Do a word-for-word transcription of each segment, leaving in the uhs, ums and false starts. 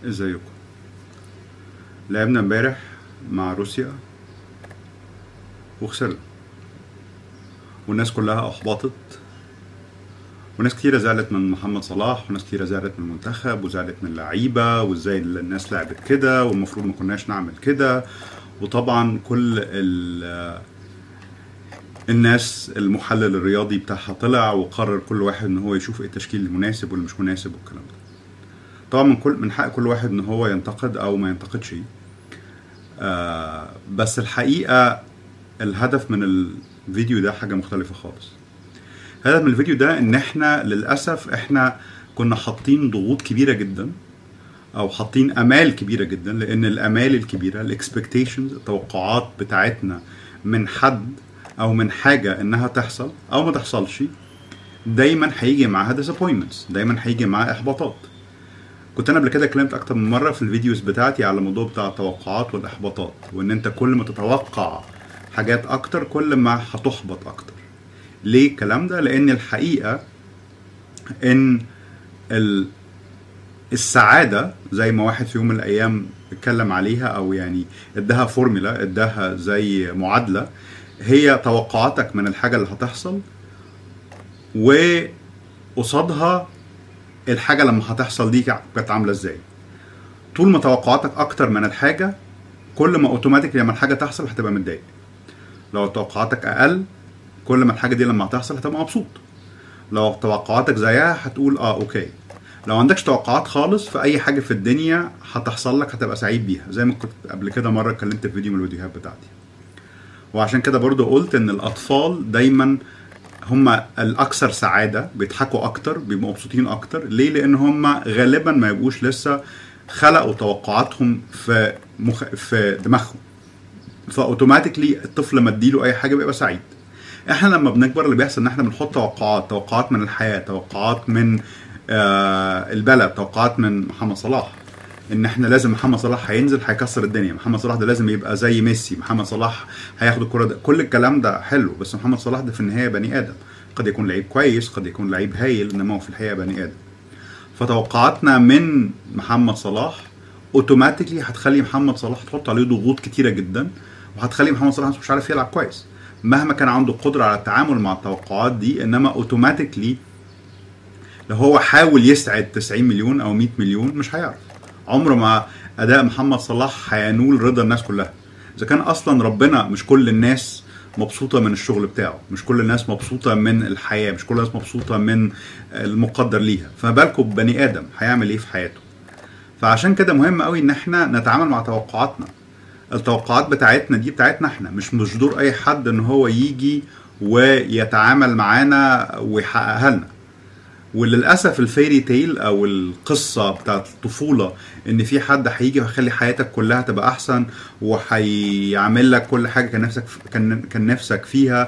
ازيكم؟ لعبنا امبارح مع روسيا وخسرنا، والناس كلها احبطت، وناس كتيرة زعلت من محمد صلاح، وناس كتيرة زعلت من المنتخب، وزعلت من اللعيبة، وازاي الناس لعبت كده، والمفروض ما كناش نعمل كده. وطبعا كل ال الناس المحلل الرياضي بتاعها طلع وقرر كل واحد ان هو يشوف ايه التشكيل المناسب واللي مش مناسب والكلام ده. طبعا من كل من حق كل واحد ان هو ينتقد او ما ينتقدش. آه بس الحقيقة الهدف من الفيديو ده حاجة مختلفة خالص. الهدف من الفيديو ده ان احنا للأسف احنا كنا حاطين ضغوط كبيرة جدا او حاطين امال كبيرة جدا، لان الامال الكبيرة الاكسبكتيشنز التوقعات بتاعتنا من حد او من حاجة انها تحصل او ما تحصلش دايما هيجي معاها disappointments، دايما هيجي معاها احباطات. كنت انا قبل كده اتكلمت اكتر من مره في الفيديوز بتاعتي على الموضوع بتاع التوقعات والاحباطات، وان انت كل ما تتوقع حاجات اكتر كل ما هتحبط اكتر. ليه الكلام ده؟ لان الحقيقه ان السعاده زي ما واحد في يوم من الايام اتكلم عليها، او يعني اداها فورمولا، اداها زي معادله، هي توقعاتك من الحاجه اللي هتحصل وقصادها الحاجة لما هتحصل دي كانت عاملة ازاي. طول ما توقعاتك اكتر من الحاجة كل ما اوتوماتيك لما الحاجة تحصل هتبقى متضايق. لو توقعاتك اقل كل ما الحاجة دي لما هتحصل هتبقى مبسوط. لو توقعاتك زيها هتقول اه اوكي. لو عندكش توقعات خالص في اي حاجة في الدنيا هتحصل لك هتبقى سعيد بيها، زي ما كنت قبل كده مرة اتكلمت في فيديو من الفيديوهات بتاعتي. وعشان كده برضو قلت ان الاطفال دايما هم الاكثر سعاده، بيضحكوا اكتر، بيبقوا مبسوطين اكتر. ليه؟ لان هم غالبا ما يبقوش لسه خلقوا توقعاتهم في مخ... في دماغهم، فاوتوماتيكلي الطفل لما اديله اي حاجه بيبقى سعيد. احنا لما بنكبر اللي بيحصل ان احنا بنحط توقعات، توقعات من الحياه، توقعات من آه البلد، توقعات من محمد صلاح ان احنا لازم محمد صلاح هينزل هيكسر الدنيا، محمد صلاح ده لازم يبقى زي ميسي، محمد صلاح هياخد الكره ده. كل الكلام ده حلو، بس محمد صلاح ده في النهايه بني ادم، قد يكون لعيب كويس، قد يكون لعيب هايل، انما هو في الحقيقه بني ادم. فتوقعاتنا من محمد صلاح اوتوماتيكلي هتخلي محمد صلاح تحط عليه ضغوط كتيره جدا، وهتخلي محمد صلاح مش عارف يلعب كويس مهما كان عنده قدره على التعامل مع التوقعات دي. انما اوتوماتيكلي لو هو حاول يسعد تسعين مليون او مية مليون مش هيعرف. عمره ما اداء محمد صلاح هينول رضا الناس كلها. اذا كان اصلا ربنا مش كل الناس مبسوطه من الشغل بتاعه، مش كل الناس مبسوطه من الحياه، مش كل الناس مبسوطه من المقدر ليها، فما بالكم ببني ادم هيعمل ايه في حياته. فعشان كده مهم قوي ان احنا نتعامل مع توقعاتنا. التوقعات بتاعتنا دي بتاعتنا احنا، مش مش دور اي حد ان هو يجي ويتعامل معانا ويحققها لنا. وللاسف الفيري تيل او القصه بتاعت الطفوله ان في حد هيجي ويخلي حياتك كلها تبقى احسن، وهيعمل لك كل حاجه كان نفسك كان كان نفسك فيها،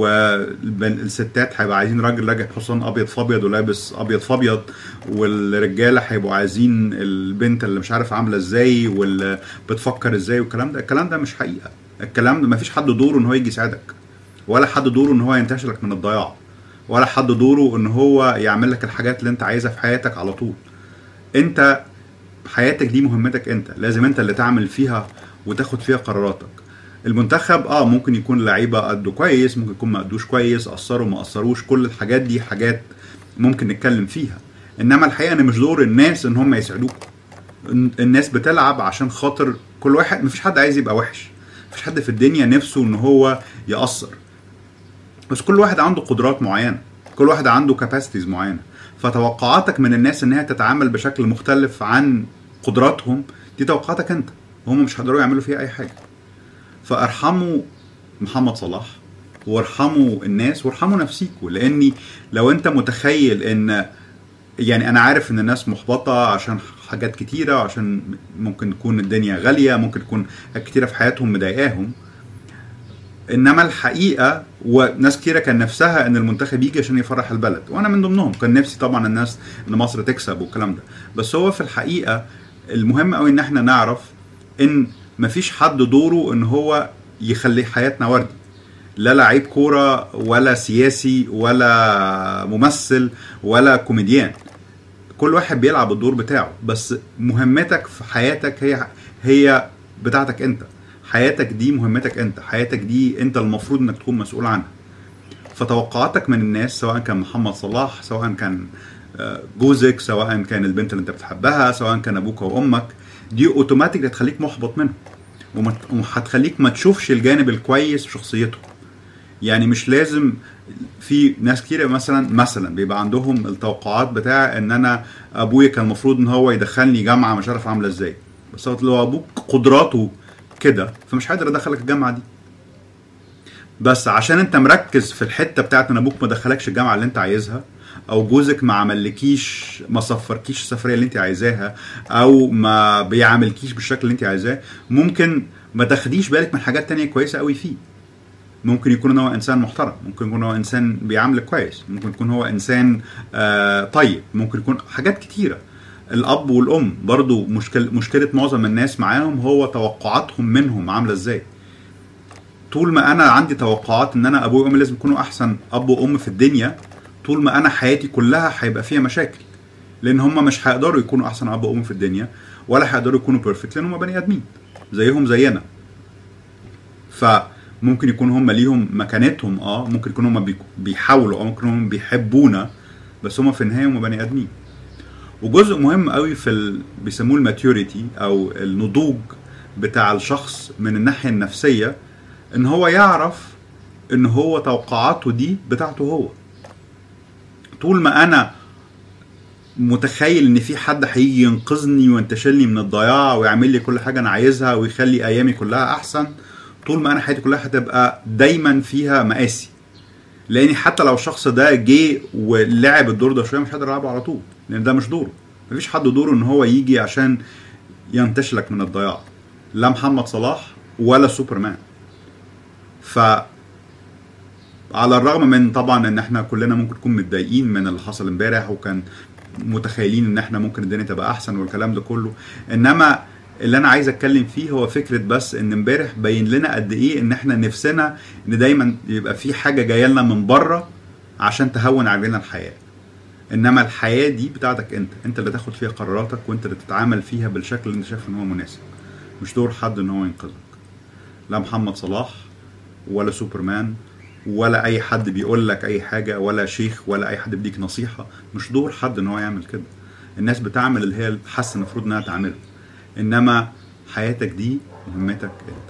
والستات هيبقى عايزين راجل راجل حصان ابيض فابيض ولابس ابيض فابيض، والرجاله هيبقوا عايزين البنت اللي مش عارف عامله ازاي واللي بتفكر ازاي، والكلام ده الكلام ده مش حقيقه. الكلام ده مفيش حد دوره ان هو يجي يساعدك، ولا حد دوره ان هو ينتشلك من الضياع، ولا حد دوره ان هو يعمل لك الحاجات اللي انت عايزها في حياتك على طول. انت حياتك دي مهمتك انت، لازم انت اللي تعمل فيها وتاخد فيها قراراتك. المنتخب اه ممكن يكون لعيبه قدوا كويس، ممكن يكون ما قدوش كويس، قصروا ما قصروش، كل الحاجات دي حاجات ممكن نتكلم فيها. انما الحقيقه ان مش دور الناس ان هم يسعدوك. الناس بتلعب عشان خاطر كل واحد، مفيش حد عايز يبقى وحش، مفيش حد في الدنيا نفسه ان هو يقصر، بس كل واحد عنده قدرات معينه، كل واحد عنده كاباسيتيز معينه. فتوقعاتك من الناس انها تتعامل بشكل مختلف عن قدراتهم دي توقعاتك انت، هم مش هيقدروا يعملوا فيها اي حاجه. فارحموا محمد صلاح وارحموا الناس وارحموا نفسيكوا. لاني لو انت متخيل ان، يعني انا عارف ان الناس محبطه عشان حاجات كتيره، عشان ممكن تكون الدنيا غاليه، ممكن تكون حاجات كتيره في حياتهم مضايقاهم، انما الحقيقه وناس كتيره كان نفسها ان المنتخب يجي عشان يفرح البلد، وانا من ضمنهم. كان نفسي طبعا الناس ان مصر تكسب والكلام ده، بس هو في الحقيقه المهم قوي ان احنا نعرف ان مفيش حد دوره ان هو يخلي حياتنا وردي. لا لعيب كوره ولا سياسي ولا ممثل ولا كوميديان. كل واحد بيلعب الدور بتاعه، بس مهمتك في حياتك هي هي بتاعتك انت. حياتك دي مهمتك انت، حياتك دي انت المفروض انك تكون مسؤول عنها. فتوقعاتك من الناس، سواء كان محمد صلاح، سواء كان جوزك، سواء كان البنت اللي انت بتحبها، سواء كان ابوك وامك، دي اوتوماتيك هتخليك محبط منهم، وهتخليك ما تشوفش الجانب الكويس في شخصيته. يعني مش لازم، في ناس كتير مثلا مثلا بيبقى عندهم التوقعات بتاع ان انا ابويا كان المفروض ان هو يدخلني جامعه مش عارف عامله ازاي، بس هو لو ابوك قدراته كده فمش هيقدر يدخلك الجامعه دي. بس عشان انت مركز في الحته بتاعت ان ابوك ما دخلكش الجامعه اللي انت عايزها، او جوزك ما عملكيش ما صفركيش السفريه اللي انت عايزاها، او ما بيعاملكيش بالشكل اللي انت عايزاه، ممكن ما تاخديش بالك من حاجات تانية كويسه قوي فيه. ممكن يكون هو انسان محترم، ممكن يكون هو انسان بيعاملك كويس، ممكن يكون هو انسان آه طيب، ممكن يكون حاجات كتيره. الاب والام برضو مشكله مشكله معظم الناس معاهم هو توقعاتهم منهم عامله ازاي. طول ما انا عندي توقعات ان انا ابوي وامي لازم يكونوا احسن اب وام في الدنيا، طول ما انا حياتي كلها هيبقى فيها مشاكل، لان هم مش هيقدروا يكونوا احسن اب وام في الدنيا، ولا هيقدروا يكونوا بيرفكت، لان هم بني ادمين زيهم زينا. فممكن يكون هم ليهم مكانتهم، اه ممكن يكون هم بيحاولوا، او ممكن هم بيحبونا، بس هم في النهايه هم بني ادمين. وجزء مهم قوي في ال... بيسموه الماتيوريتي او النضوج بتاع الشخص من الناحيه النفسيه، ان هو يعرف ان هو توقعاته دي بتاعته هو. طول ما انا متخيل ان في حد هيجي ينقذني وينتشلني من الضياع ويعمل لي كل حاجه انا عايزها ويخلي ايامي كلها احسن، طول ما انا حياتي كلها هتبقى دايما فيها مقاسي. لاني حتى لو الشخص ده جه ولعب الدور ده شويه مش هقدر العبه على طول، لان ده مش دوره. مفيش حد دوره ان هو يجي عشان ينتشلك من الضياع، لا محمد صلاح ولا سوبرمان. ف على الرغم من طبعا ان احنا كلنا ممكن نكون متضايقين من اللي حصل امبارح، وكان متخيلين ان احنا ممكن الدنيا تبقى احسن والكلام ده كله، انما اللي انا عايز اتكلم فيه هو فكره بس ان امبارح بين لنا قد ايه ان احنا نفسنا ان دايما يبقى في حاجه جايه لنا من بره عشان تهون علينا الحياه. انما الحياه دي بتاعتك انت، انت اللي تاخد فيها قراراتك، وانت اللي تتعامل فيها بالشكل اللي انت شايف ان هو مناسب. مش دور حد ان هو ينقذك، لا محمد صلاح ولا سوبرمان ولا اي حد بيقول لك اي حاجه، ولا شيخ ولا اي حد بيديك نصيحه. مش دور حد ان هو يعمل كده. الناس بتعمل اللي هي حاسه المفروض انها تعمله، انما حياتك دي مهمتك انت.